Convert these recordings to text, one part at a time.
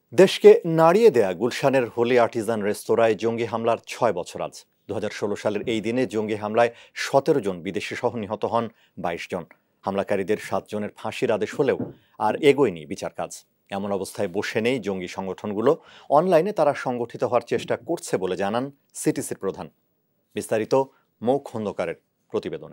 দেশকে নাড়িয়ে দেয়া গুলশানের হোলি আর্টিজান রেস্তোরাঁয় জঙ্গি হামলার ৬ বছর আজ। ২০১৬ সালের এই দিনে জঙ্গি হামলায় ১৭ জন বিদেশি সহ নিহত হন ২২ জন। হামলাকারীদের ৭ জনের ফাঁসির আদেশ হলেও আর এগোয়নি বিচার কাজ। এমন অবস্থায় বসে নেই জঙ্গি সংগঠনগুলো। অনলাইনে তারা সংগঠিত হওয়ার চেষ্টা করছে বলে জানান সিটিসির প্রধান। বিস্তারিত মৌ খন্দকারের প্রতিবেদনে।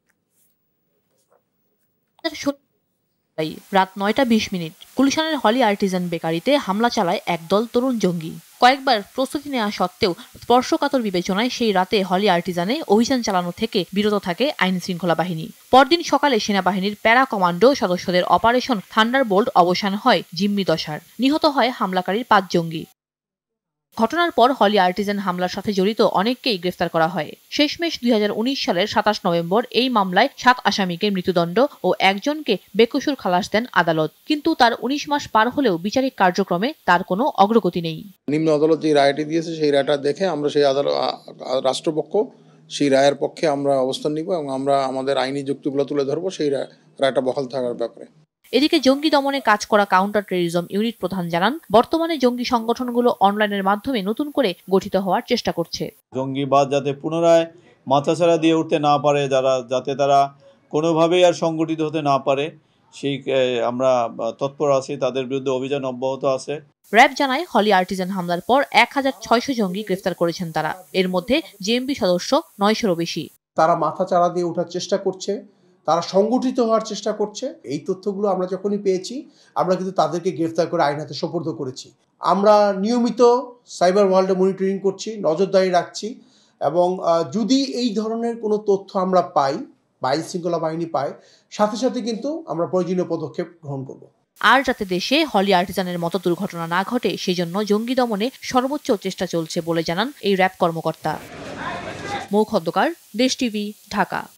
রাত ৯টা ২০ গুলশানের হলি আর্টিজান বেকারিতে হামলা চালায় একদল তরুণ জঙ্গি। কয়েকবার প্রস্তুতি নেওয়া সত্ত্বেও স্পর্শকাতর বিবেচনায় সেই রাতে হলি আর্টিজানে অভিযান চালানো থেকে বিরত থাকে আইন শৃঙ্খলা বাহিনী। পরদিন সকালে সেনাবাহিনীর প্যারা কমান্ডো সদস্যদের অপারেশন থান্ডারবোল্ট অবসান হয় জিম্মি দশার। নিহত হয় হামলাকারীর ৫ জঙ্গি। ঘটনার পর হলি আর্টিজান হামলার সাথে জড়িত অনেককেই গ্রেফতার করা হয়। শেষমেশ ২০১৯ সালের ২৭ নভেম্বর এই মামলায় ৭ আসামিকে মৃত্যুদণ্ড ও একজনকে বেকসুর খালাস দেন আদালত। কিন্তু তার ১৯ মাস পার হলেও বিচারিক কার্যক্রমে তার কোনো অগ্রগতি নেই। নিম্ন আদালত যে রায়টি দিয়েছে সেই রায়টা দেখে আমরা সেই রাষ্ট্রপক্ষ সেই রায়ের পক্ষে আমরা অবস্থান নিব এবং আমরা আমাদের আইনি যুক্তিগুলো তুলে ধরবো সেই রায়টা বহাল থাকার ব্যাপারে। এদিকে জঙ্গি দমনে কাজ করা কাউন্টার টেররিজম ইউনিট প্রধান জানান, বর্তমানে জঙ্গি সংগঠনগুলো অনলাইনের মাধ্যমে নতুন করে গঠিত হওয়ার চেষ্টা করছে। জঙ্গিবাদ যাতে পুনরায় মাথাছাড়া দিয়ে উঠতে না পারে, যাতে তারা কোনোভাবেই আর সংগঠিত হতে না পারে, সেই আমরা তৎপর আছি। তাদের বিরুদ্ধে অভিযান অব্যাহত আছে। র্যাব জানায়, হলি আর্টিজান হামলার পর ১৬০০ জঙ্গি গ্রেফতার করেছেন তারা। এর মধ্যে জেএমবি সদস্য ৯০০-রও বেশি। তারা মাথাচাড়া দিয়ে ওঠার চেষ্টা করছে, তারা সংগঠিত হওয়ার চেষ্টা করছে। এই তথ্যগুলো আমরা যখনই পেয়েছি আমরা কিন্তু তাদেরকে গ্রেফতার করে আইন হাতে সোপর্দ করেছি। আমরা নিয়মিত সাইবার ওয়ার্ল্ডে মনিটরিং করছি, নজরদারি রাখছি এবং যদি এই ধরনের কোনো তথ্য আমরা পাই বা আইন শৃঙ্খলা বাহিনী পায়, সাথে সাথে কিন্তু আমরা প্রয়োজনীয় পদক্ষেপ গ্রহণ করব। আর যাতে দেশে হলি আর্টিজানের মতো দুর্ঘটনা না ঘটে, সেজন্য জঙ্গি দমনে সর্বোচ্চ চেষ্টা চলছে বলে জানান এই র্যাব কর্মকর্তা। মৌ খন্দকার, দেশ টিভি, ঢাকা।